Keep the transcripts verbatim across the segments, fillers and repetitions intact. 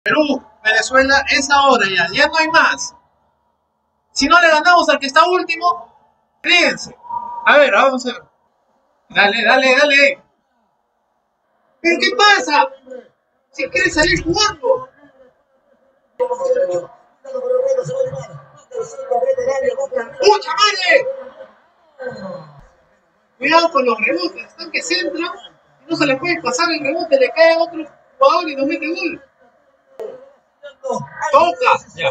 Perú, Venezuela, es ahora ya, ya no hay más. Si no le ganamos al que está último, fríense. A ver, vamos a ver. Dale, dale, dale. ¿Pero qué pasa? Si quieres salir jugando. ¡Mucha madre! Cuidado con los rebotes, están que centran y no se le puede pasar el rebote, le cae a otro jugador y nos mete gol. Toca. Ya.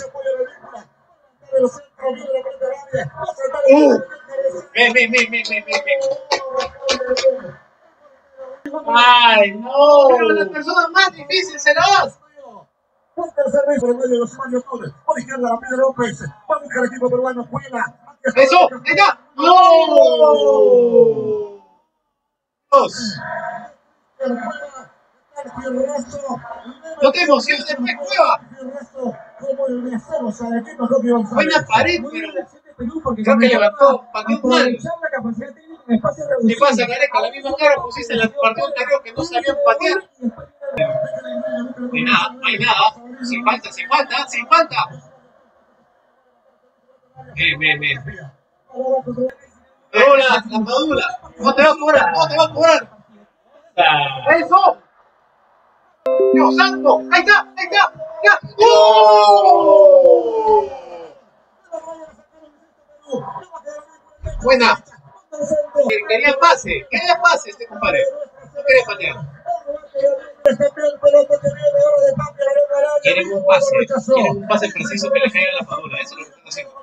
Uh. Ven, ven, ven, ven, ven, ven. Ay, no. Pero la persona más difícil serás. Un tercer beso en medio de los Mario Torres. Por izquierda, la Pedro López. Va a buscar el equipo peruano. Juega. Eso, venga. ¡No! Dos. No te emociones, después Cueva. Buena pared, pero creo que levantó, pateó mal. ¿Qué pasa, Gareca? La misma cara pusiste en el partido anterior que no sabían patear. Y nada, no hay nada. Sin falta, sin falta, sin falta. Bien, bien, bien. Padula, la Padula. No te va a cobrar, no te va a cobrar. ¡Eso! ¡Dios santo! ¡Ahí está! ¡Ahí está! ¡Ya! ¡Oh! Buena. Quería pase, quería pase este compadre. No quería patear. Quieren un pase, quieren un pase preciso que le caiga a la Padula. Eso es lo que están haciendo.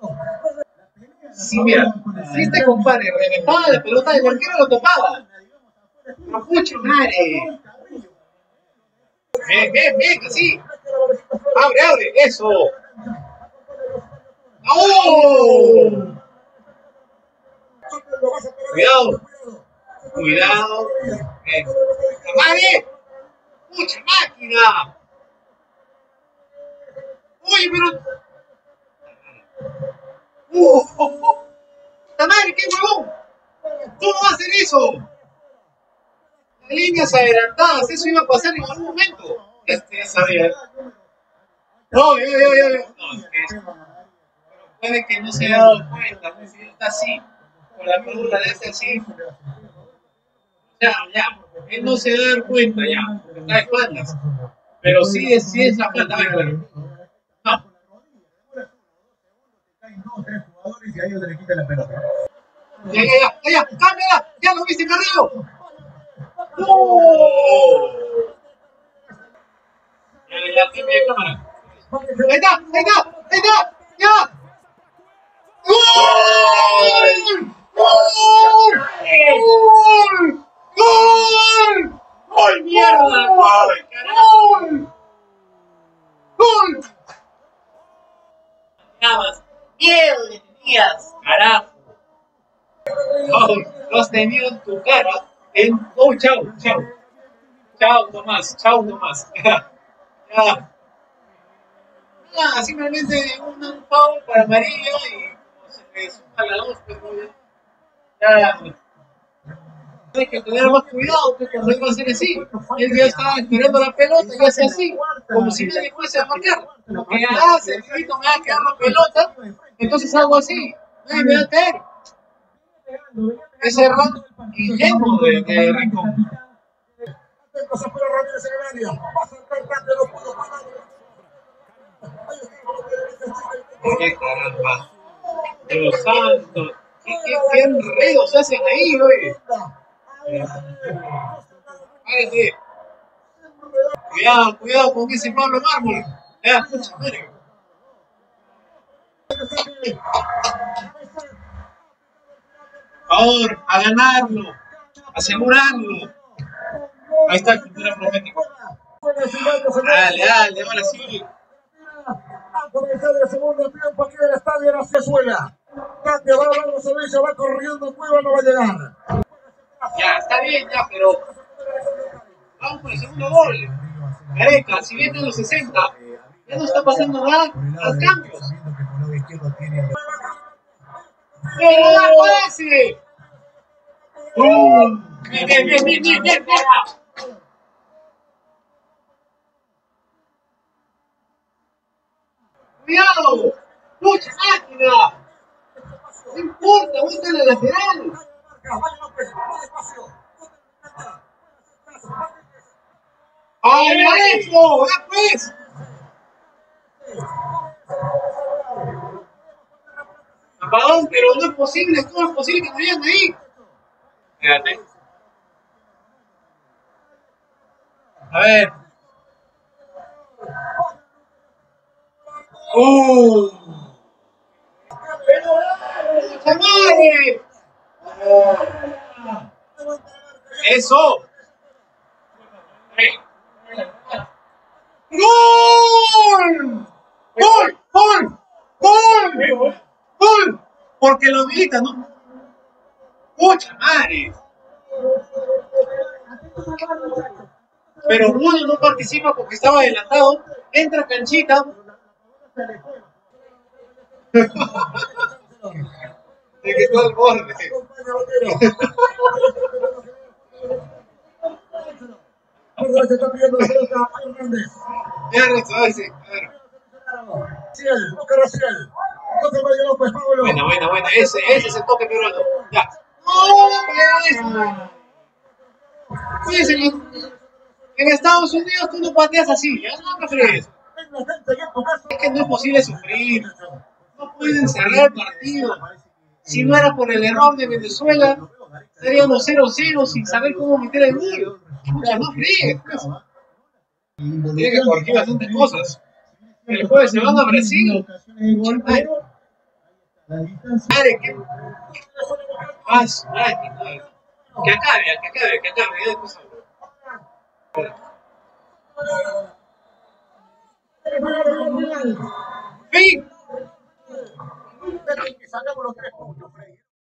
Sí, mira, si este compadre reventaba la pelota, el arquero lo topaba. No pucha madre. Bien, bien, bien, así. Abre, abre, eso. ¡No! Cuidado. Cuidado. Bien. ¡Madre! ¡Mucha máquina! Oye, pero... ¡Uh! Oh, oh. ¡La madre, qué huevón! ¿Cómo va a hacer eso? Líneas adelantadas, eso iba a pasar en algún momento. Este ya sabía. No, yo, yo, yo, yo. No, es que es... puede que no se haya dado cuenta, pues si está así, con la pelota de este así. Ya, ya, él no se da cuenta ya, porque está de espaldas. Pero sí es, sí es la falta, a ver, a ver. No. Ya, ya, ya, ya, ya, cámbiala, ya lo viste, Carrillo. ¡No! Ya, ya, tiene mi cámara. Ahí está, ahí está, ahí está, ya. ¡Gol! ¡Gol! ¡Gol! ¡Gol! ¡Gol, mierda! ¡Gol, carajo! ¡Gol! Nada miedo le tenías, carajo. Gol, lo has tenido en tu cara. En... ¡Oh, chao, chao! Chao, Tomás, chao, Tomás. Ya, ya. Ya, simplemente un, un foul para amarillo y como se le suma la dos, pues ya, ya. Hay que tener más cuidado, que cuando él va a hacer así, él ya estaba esperando la pelota y hace así, como si nadie fuese a marcar. Lo que hace, el grito, me va a quedar la pelota, entonces hago así, nadie me va a caer. Ese error ingenuo de, de Rincón. ¡Qué caramba! ¡Dios santo! ¿Qué, qué, qué enredos se hacen ahí, oye? Cállate. Cuidado, cuidado con ese Pablo Mármol. Ya, pucha madre. Por favor, a ganarlo, asegurarlo. Ahí está el cultura profético. Dale, dale, ahora sí. A comenzar el segundo tiempo aquí en el estadio de la Venezuela. Cambia, va a dar los servicios, va corriendo, Cueva no va a llegar. Ya, está bien, ya, pero vamos por el segundo gol. Gareca, si viene a los sesenta, ya no está pasando nada, haz cambios. ¡Pero la pase! ¡Bum! ¡Bien, bien, bien, bien, bien, bien! ¡Chao! ¡Mucha máquina! No importa, busca la lateral. ¡Ay, maestro! ¡Ah, pues! Apagón, pero no es posible, ¿cómo es posible que me vean ahí? Fíjate. A ver. ¡Uh! ¡Madre! ¡Eso! ¡Gol! ¡Gol! ¡Gol! ¡Gol! ¡Gol! Porque lo habilita, ¿no? ¡Pucha madre! Pero uno no participa porque estaba adelantado. Entra Canchita. Se quitó el borde. Se está pidiendo la pelota a Hernández. Claro, ¿sabes? Claro. Ciel, busca a Ciel. Toca Mario López, Pablo. Buena, buena, buena. Ese, ese es el toque peruano. Ya. ¡No, pues! Oye, señor. En Estados Unidos tú no pateas así, ¿ya? No me fregues. Es que no es posible sufrir. No pueden cerrar el partido. Si no era por el error de Venezuela, seríamos cero cero sin saber cómo meter el gol. Pucha, no fregues. Tiene que corregir bastantes cosas. El jueves se van a Brasil. Madre, madre, ¿qué? Ah, su madre, que acabe, que acabe, que acabe. Ya después hablo. Fin. Sacamos los tres puntos, Freddy.